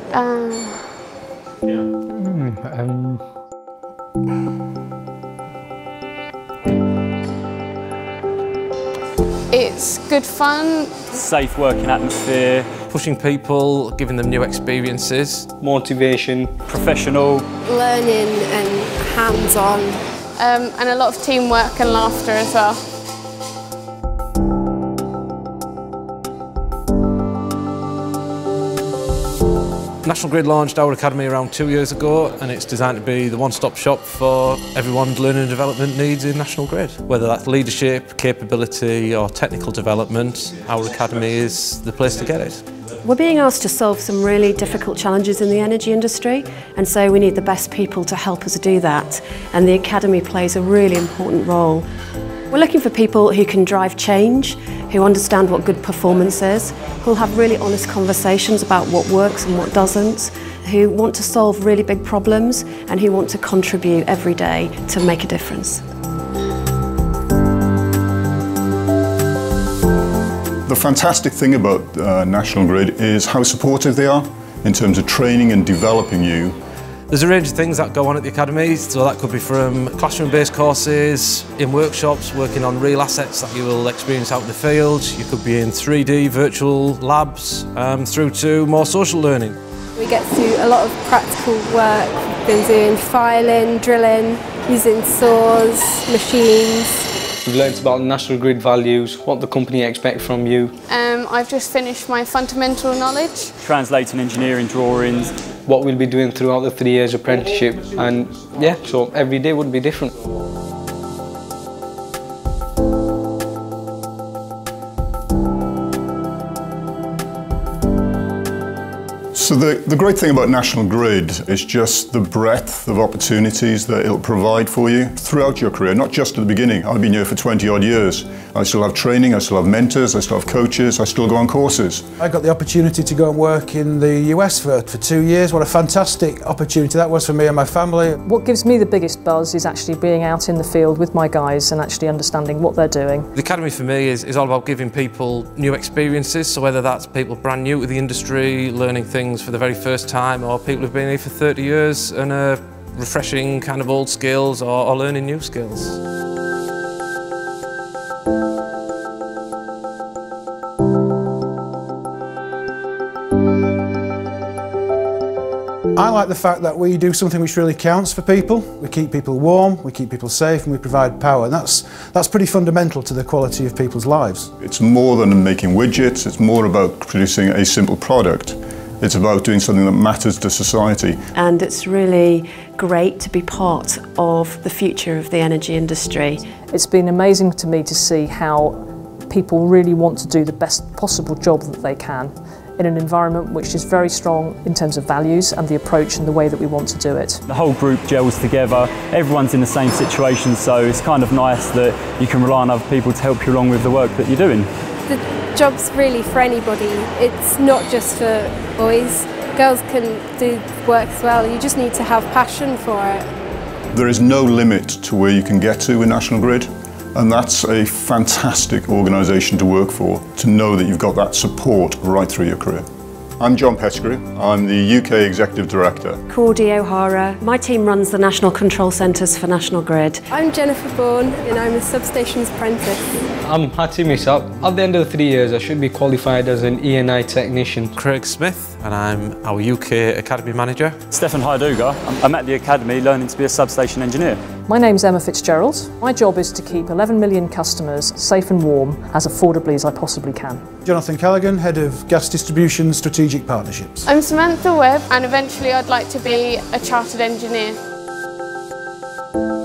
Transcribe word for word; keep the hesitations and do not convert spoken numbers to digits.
Um, mm, um. It's good fun. Safe working atmosphere. Pushing people, giving them new experiences. Motivation. Professional. Learning and hands-on. Um, and a lot of teamwork and laughter as well. National Grid launched our academy around two years ago, and it's designed to be the one-stop shop for everyone's learning and development needs in National Grid. Whether that's leadership, capability or technical development, our academy is the place to get it. We're being asked to solve some really difficult challenges in the energy industry, and so we need the best people to help us do that, and the academy plays a really important role. We're looking for people who can drive change, who understand what good performance is, who'll have really honest conversations about what works and what doesn't, who want to solve really big problems and who want to contribute every day to make a difference. The fantastic thing about uh, National Grid is how supportive they are in terms of training and developing you. There's a range of things that go on at the academy, so that could be from classroom-based courses, in workshops, working on real assets that you will experience out in the field. You could be in three D virtual labs, um, through to more social learning. We get to do a lot of practical work. We've been doing filing, drilling, using saws, machines. We've learnt about National Grid values, what the company expects from you. Um, I've just finished my fundamental knowledge. Translating engineering drawings. What we'll be doing throughout the three years apprenticeship, and yeah, so every day would be different. So the, the great thing about National Grid is just the breadth of opportunities that it'll provide for you throughout your career, not just at the beginning. I've been here for twenty odd years. I still have training, I still have mentors, I still have coaches, I still go on courses. I got the opportunity to go and work in the U S for, for two years. What a fantastic opportunity that was for me and my family. What gives me the biggest buzz is actually being out in the field with my guys and actually understanding what they're doing. The academy for me is, is all about giving people new experiences, so whether that's people brand new to the industry, learning things for the very first time, or people who've been here for thirty years and are refreshing kind of old skills or, or learning new skills. I like the fact that we do something which really counts for people. We keep people warm, we keep people safe, and we provide power. And that's, that's pretty fundamental to the quality of people's lives. It's more than making widgets, it's more about producing a simple product. It's about doing something that matters to society. And it's really great to be part of the future of the energy industry. It's been amazing to me to see how people really want to do the best possible job that they can in an environment which is very strong in terms of values and the approach and the way that we want to do it. The whole group gels together, everyone's in the same situation, so it's kind of nice that you can rely on other people to help you along with the work that you're doing. The job's really for anybody. It's not just for boys. Girls can do work as well. You just need to have passion for it. There is no limit to where you can get to with National Grid, and that's a fantastic organisation to work for, to know that you've got that support right through your career. I'm John Pettigrew, I'm the U K Executive Director. Cordy O'Hara. My team runs the National Control Centres for National Grid. I'm Jennifer Bourne and I'm a substations apprentice. I'm Hattie Misap. At the end of the three years I should be qualified as an E and I technician. Craig Smith, and I'm our U K Academy Manager. Stefan Haiduga. I'm at the Academy learning to be a substation engineer. My name's Emma Fitzgerald. My job is to keep eleven million customers safe and warm as affordably as I possibly can. Jonathan Callaghan, Head of Gas Distribution Strategic Partnerships. I'm Samantha Webb, and eventually I'd like to be a chartered engineer.